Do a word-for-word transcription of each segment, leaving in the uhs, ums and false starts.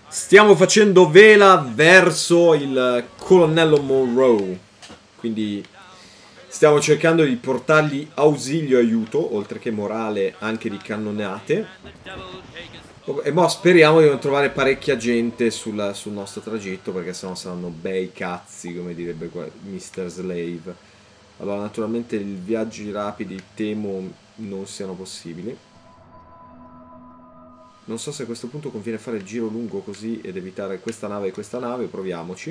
Stiamo facendo vela verso il colonnello Monroe. Quindi stiamo cercando di portargli ausilio e aiuto, oltre che morale anche di cannonate. E mo speriamo di non trovare parecchia gente sul, sul nostro tragitto, perché sennò saranno bei cazzi, come direbbe mister Slave. Allora, naturalmente i viaggi rapidi temo non siano possibili. Non so se a questo punto conviene fare il giro lungo così ed evitare questa nave e questa nave. Proviamoci.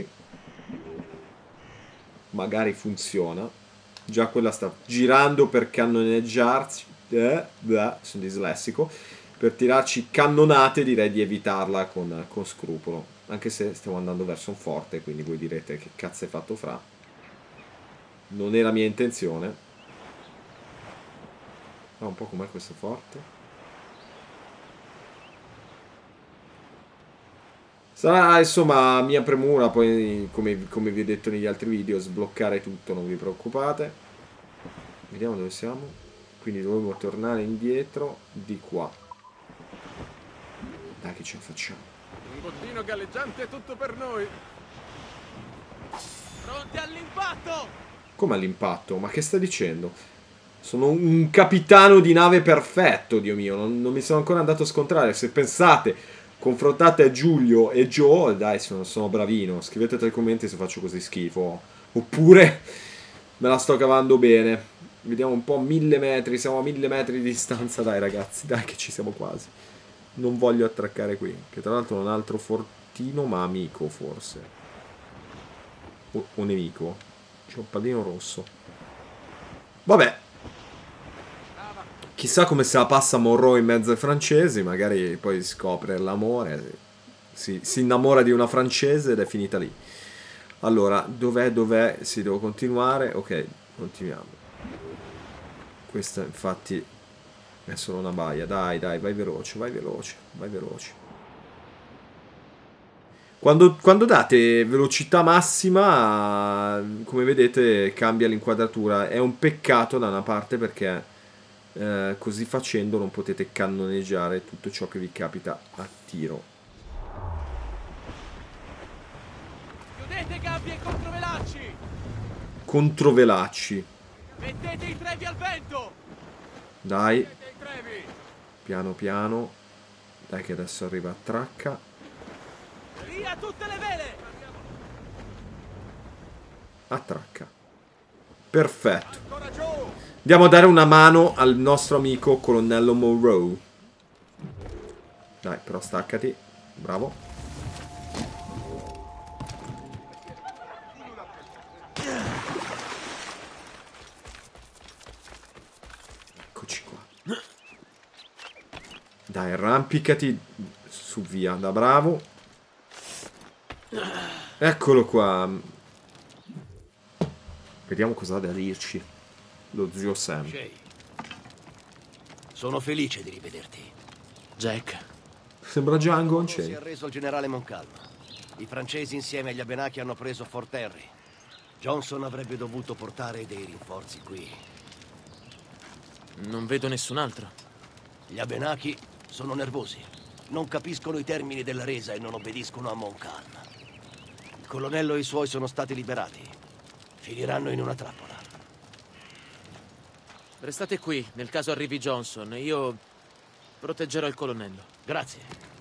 Magari funziona. Già quella sta girando per cannoneggiarci. Eh, beh, sono dislessico. Per tirarci cannonate direi di evitarla con, con scrupolo. Anche se stiamo andando verso un forte, quindi voi direte che cazzo hai fatto fra. Non è la mia intenzione. Ah, un po' com'è questo forte. Sarà insomma mia premura, poi come, come vi ho detto negli altri video, sbloccare tutto, non vi preoccupate. Vediamo dove siamo. Quindi dovremo tornare indietro di qua. Dai che ce la facciamo. Un bottino galleggiante è tutto per noi. Pronti all'impatto! Come all'impatto? Ma che sta dicendo? Sono un capitano di nave perfetto, Dio mio, non, non mi sono ancora andato a scontrare. Se pensate, confrontate Giulio e Joe, dai, sono, sono bravino. Scrivete tra i commenti se faccio così schifo. Oppure me la sto cavando bene. Vediamo un po', mille metri, siamo a mille metri di distanza, dai ragazzi, dai che ci siamo quasi. Non voglio attraccare qui, che tra l'altro è un altro fortino, ma amico forse. O, o nemico. C'è un pallino rosso. Vabbè. Chissà come se la passa Monroe in mezzo ai francesi, magari poi scopre l'amore, si, si innamora di una francese ed è finita lì. Allora, dov'è, dov'è? Si, devo continuare? Ok, continuiamo. Questa infatti è solo una baia, dai, dai, vai veloce, vai veloce, vai veloce. Quando, quando date velocità massima, come vedete, cambia l'inquadratura. È un peccato da una parte perché... Eh, così facendo non potete cannoneggiare tutto ciò che vi capita a tiro. Chiudete gabbie e controvelacci! Controvelacci. Mettete i trevi al vento! Dai. Mettete i trevi! Piano piano. Dai che adesso arriva a tracca. Via tutte le vele! A tracca. Perfetto. Ancora giù! Andiamo a dare una mano al nostro amico colonnello Monroe. Dai, però staccati. Bravo. Eccoci qua. Dai, arrampicati su via, da bravo. Eccolo qua. Vediamo cosa ha da dirci lo zio Sam. Shay, sono felice di rivederti. Jack. Sembra Django Unchained. Si è arreso il generale Moncalm. I francesi insieme agli Abenaki hanno preso Fort Henry. Johnson avrebbe dovuto portare dei rinforzi qui. Non vedo nessun altro. Gli Abenaki sono nervosi. Non capiscono i termini della resa e non obbediscono a Moncalm. Il colonnello e i suoi sono stati liberati. Finiranno in una trappola. Restate qui, nel caso arrivi Johnson. Io proteggerò il colonnello. Grazie.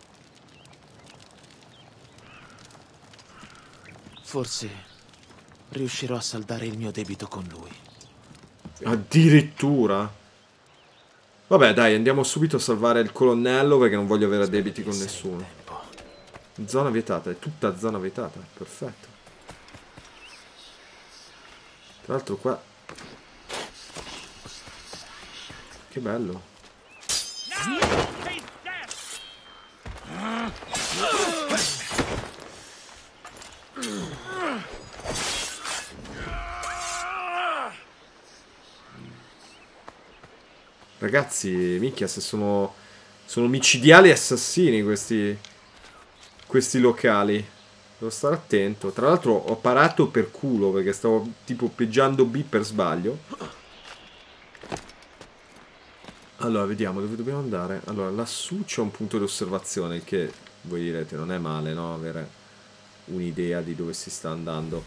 Forse riuscirò a saldare il mio debito con lui. Addirittura? Vabbè, dai, andiamo subito a salvare il colonnello perché non voglio avere debiti con nessuno. Zona vietata, è tutta zona vietata. Perfetto. Tra l'altro qua... Che bello. Ragazzi, minchia, se sono... Sono micidiali assassini questi... Questi locali. Devo stare attento. Tra l'altro ho parato per culo perché stavo tipo peggiando B per sbaglio. Allora, vediamo dove dobbiamo andare. Allora, lassù c'è un punto di osservazione, il che voi direte, non è male, no? Avere un'idea di dove si sta andando.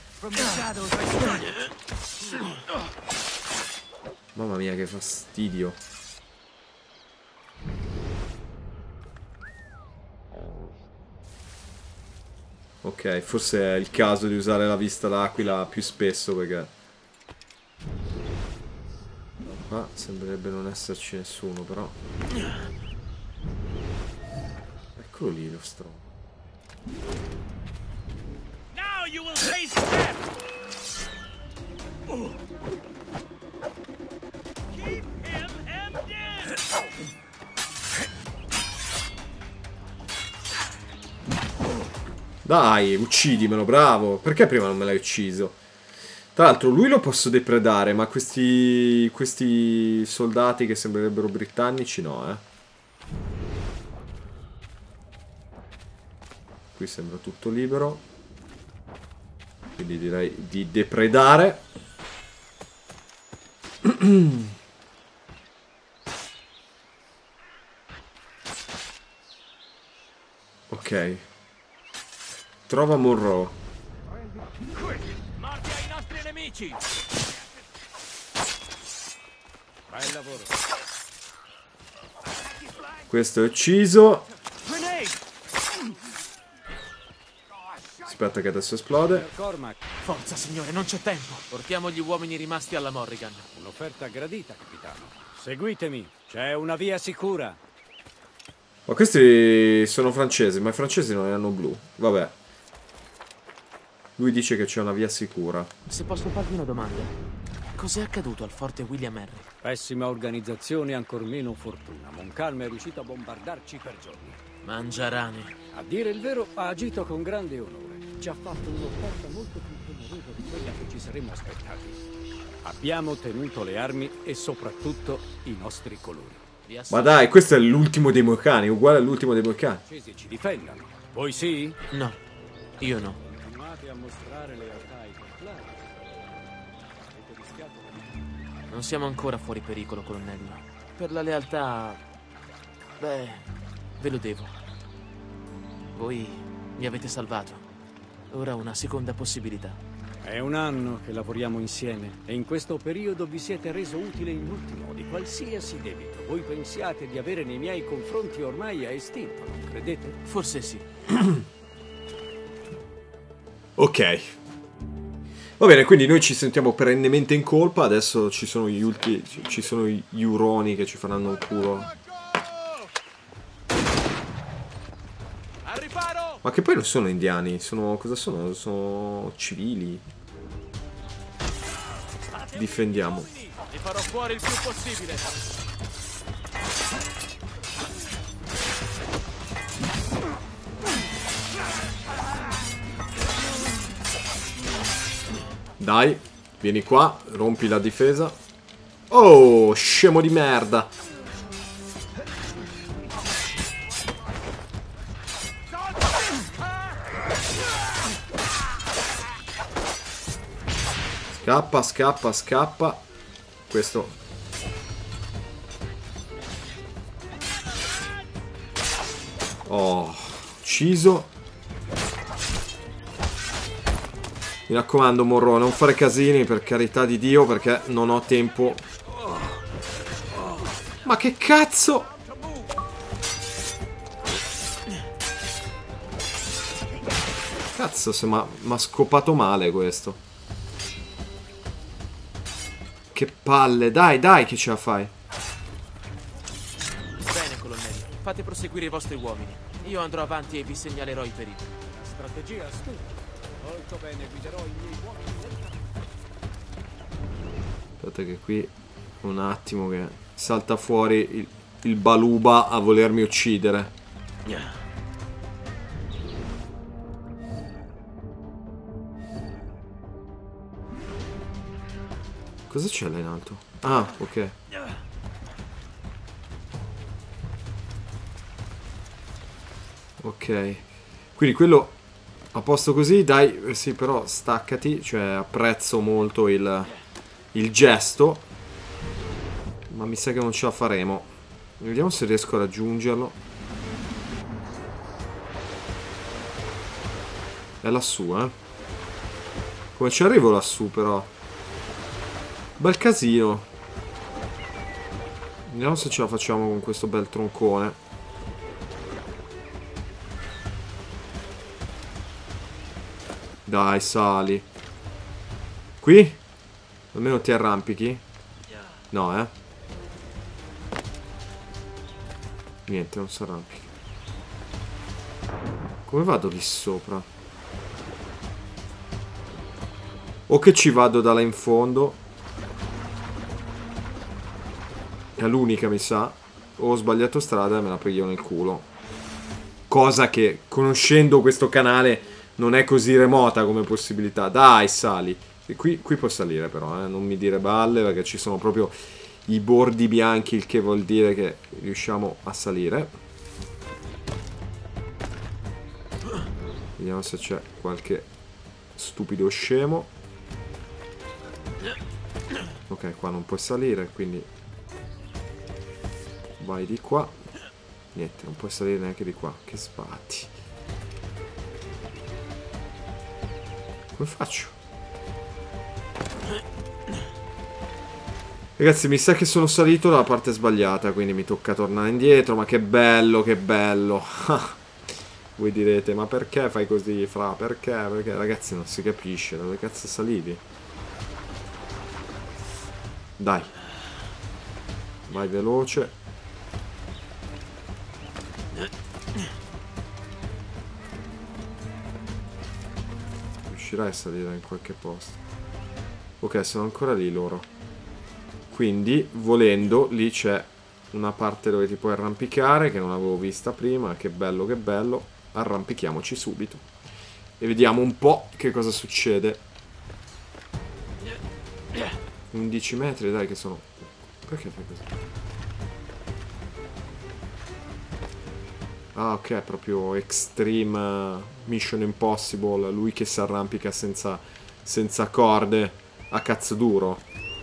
Mamma mia, che fastidio. Ok, forse è il caso di usare la vista d'aquila più spesso, perché qua sembrerebbe non esserci nessuno, però. Eccolo lì lo stronzo. Now you will face death. Keep him hemmed in. Dai, uccidimelo, bravo. Perché prima non me l'hai ucciso? Tra l'altro lui lo posso depredare, ma questi questi soldati che sembrerebbero britannici no, eh. Qui sembra tutto libero. Quindi direi di depredare. Ok. Trova Monroe. Morti ai nostri nemici. Bel lavoro. Questo è ucciso. Aspetta che adesso esplode. Cormac, Forza, signore, non c'è tempo. Portiamo gli uomini rimasti alla Morrigan. un'offerta gradita, capitano. Seguitemi, c'è una via sicura. Ma questi sono francesi, ma i francesi non ne hanno blu. Vabbè. Lui dice che c'è una via sicura. Se posso farvi una domanda. Cos'è accaduto al forte William Henry? Pessima organizzazione e ancor meno fortuna. Moncalm è riuscito a bombardarci per giorni. Mangiarane. A dire il vero, ha agito con grande onore. Ci ha fatto un'offerta molto più generosa di quella che ci saremmo aspettati. Abbiamo tenuto le armi e soprattutto i nostri colori. Ma dai, questo è l'ultimo dei Moicani, uguale all'ultimo dei Moicani. I francesi ci difendano. Voi sì? No, io no. Continuate a mostrare lealtà ai templari. Avete rischiato la... Non siamo ancora fuori pericolo, colonnello. Per la lealtà... Beh, ve lo devo. Voi mi avete salvato. Ora ho una seconda possibilità. È un anno che lavoriamo insieme e in questo periodo vi siete reso utile in molti modi. Qualsiasi debito voi pensiate di avere nei miei confronti ormai è estinto, non credete? Forse sì. Ok. Va bene, quindi noi ci sentiamo perennemente in colpa. Adesso ci sono gli ultimi. Ci sono gli uroni che ci faranno il culo. Al riparo. Ma che poi non sono indiani, sono. Cosa sono? Sono civili. Difendiamo. Li farò fuori il più possibile. Dai, vieni qua, rompi la difesa. Oh, scemo di merda. Scappa, scappa, scappa. Questo. Oh, ucciso. Mi raccomando, Monroe, non fare casini, per carità di Dio, perché non ho tempo. Ma che cazzo? Cazzo, se m'ha scopato male questo. Che palle, dai, dai, che ce la fai? Bene, colonnello. Fate proseguire i vostri uomini. Io andrò avanti e vi segnalerò i pericoli. Strategia astuta. Molto bene, guiderò i miei uomini lentamente. Aspetta che qui un attimo che salta fuori il, il baluba a volermi uccidere. Cosa c'è là in alto? Ah, ok. Ok. Quindi quello a posto così, dai, sì, però staccati, cioè apprezzo molto il, il gesto, ma mi sa che non ce la faremo. Vediamo se riesco a raggiungerlo. È lassù, eh. Come ci arrivo lassù, però? Bel casino. Vediamo se ce la facciamo con questo bel troncone. Dai, sali. Qui? Almeno ti arrampichi? No, eh. Niente, non si arrampica. Come vado lì sopra? O che ci vado da là in fondo. È l'unica, mi sa. O ho sbagliato strada e me la piglio nel culo. Cosa che, conoscendo questo canale, non è così remota come possibilità. Dai, sali. E qui, qui può salire però, eh. Non mi dire balle, perché ci sono proprio i bordi bianchi, il che vuol dire che riusciamo a salire. Vediamo se c'è qualche stupido scemo. Ok, qua non puoi salire, quindi vai di qua. Niente, non puoi salire neanche di qua. Che sbatti. Come faccio? Ragazzi, mi sa che sono salito dalla parte sbagliata, quindi mi tocca tornare indietro. Ma che bello, che bello. Voi direte, ma perché fai così, Fra? Perché? Perché, ragazzi, non si capisce. Dove cazzo salivi? Dai. Vai veloce. Riuscirai a salire in qualche posto. Ok, sono ancora lì loro. Quindi, volendo, lì c'è una parte dove ti puoi arrampicare, che non avevo vista prima. Che bello, che bello. Arrampichiamoci subito. E vediamo un po' che cosa succede. undici metri, dai, che sono... Perché fai così? Ah, ok, è proprio Extreme Mission Impossible. Lui che si arrampica senza, senza corde a cazzo duro.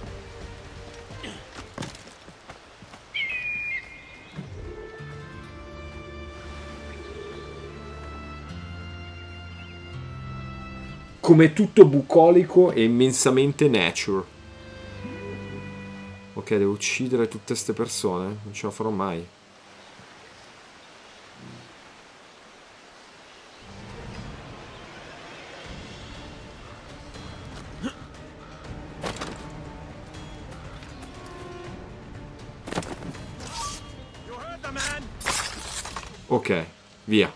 Come tutto bucolico e immensamente nature. Ok, devo uccidere tutte ste persone. Non ce la farò mai. Ok, via.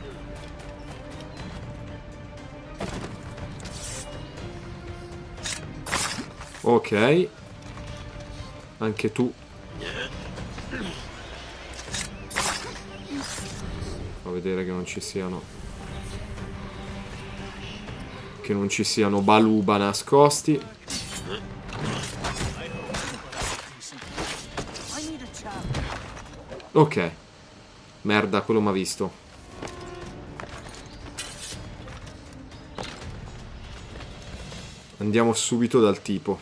Ok. Anche tu. Fa vedere che non ci siano. Che non ci siano baluba nascosti. Ok. Merda, quello m'ha visto. Andiamo subito dal tipo.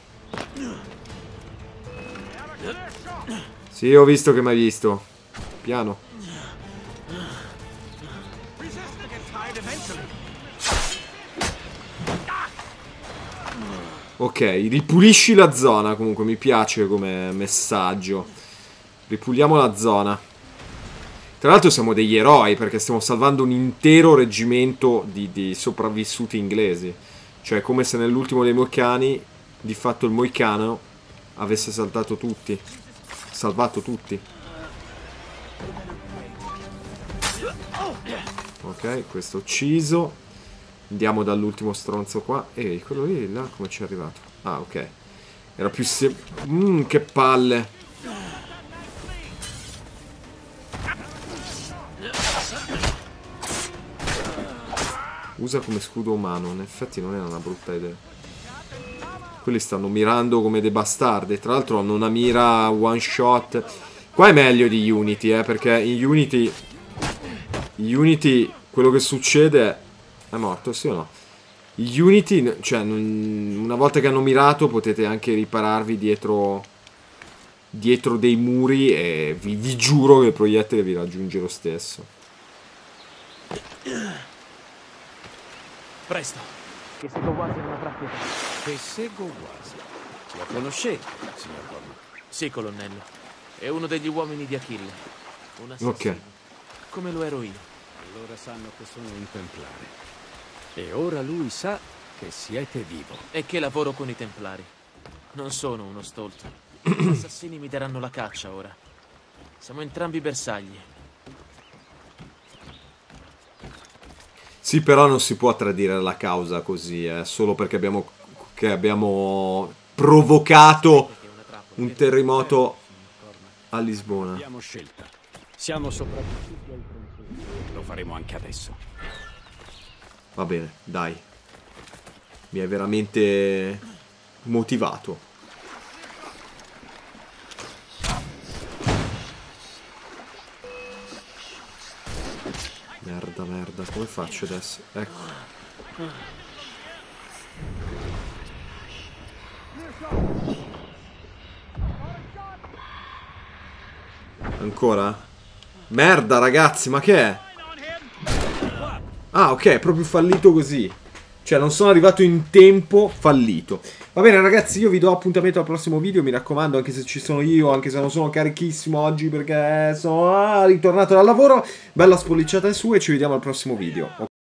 Sì, ho visto che mi hai visto. Piano. Ok, ripulisci la zona. Comunque mi piace come messaggio. Ripuliamo la zona. Tra l'altro siamo degli eroi, perché stiamo salvando un intero reggimento di, di sopravvissuti inglesi. Cioè, come se nell'ultimo dei Moicani, di fatto il Moicano avesse saltato tutti. Salvato tutti. Ok, questo ucciso. Andiamo dall'ultimo stronzo qua. Ehi, quello lì là come ci è arrivato? Ah, ok. Era più sem... Mmm, che palle. Usa come scudo umano. In effetti non è una brutta idea. Quelli stanno mirando come dei bastardi. Tra l'altro hanno una mira one shot. Qua è meglio di Unity, eh, perché in Unity in Unity quello che succede è... È morto, sì o no? In Unity, cioè, una volta che hanno mirato potete anche ripararvi dietro dietro dei muri e vi, vi giuro che il proiettile vi raggiunge lo stesso. Presto, che Segowasi non avrà pietà. Che Segowasi. Lo conoscete, signor Cormac? Sì, colonnello. È uno degli uomini di Achille. Un assassino. Ok. Come lo ero io. Allora sanno che sono un templare. E ora lui sa che siete vivo. E che lavoro con i templari. Non sono uno stolto. Gli assassini mi daranno la caccia ora. Siamo entrambi bersagli. Sì, però non si può tradire la causa così, eh, solo perché abbiamo, che abbiamo provocato un terremoto a Lisbona. Abbiamo scelta. Siamo sopravvissuti ai francesi. Lo faremo anche adesso. Va bene, dai. Mi hai veramente motivato. Merda, merda, come faccio adesso? Ecco. Ancora? Merda, ragazzi, ma che è? Ah, ok, è proprio fallito così. Cioè, non sono arrivato in tempo, fallito. Va bene, ragazzi, io vi do appuntamento al prossimo video. Mi raccomando, anche se ci sono io, anche se non sono carichissimo oggi perché sono ah, ritornato dal lavoro, bella spolliciata in su e ci vediamo al prossimo video.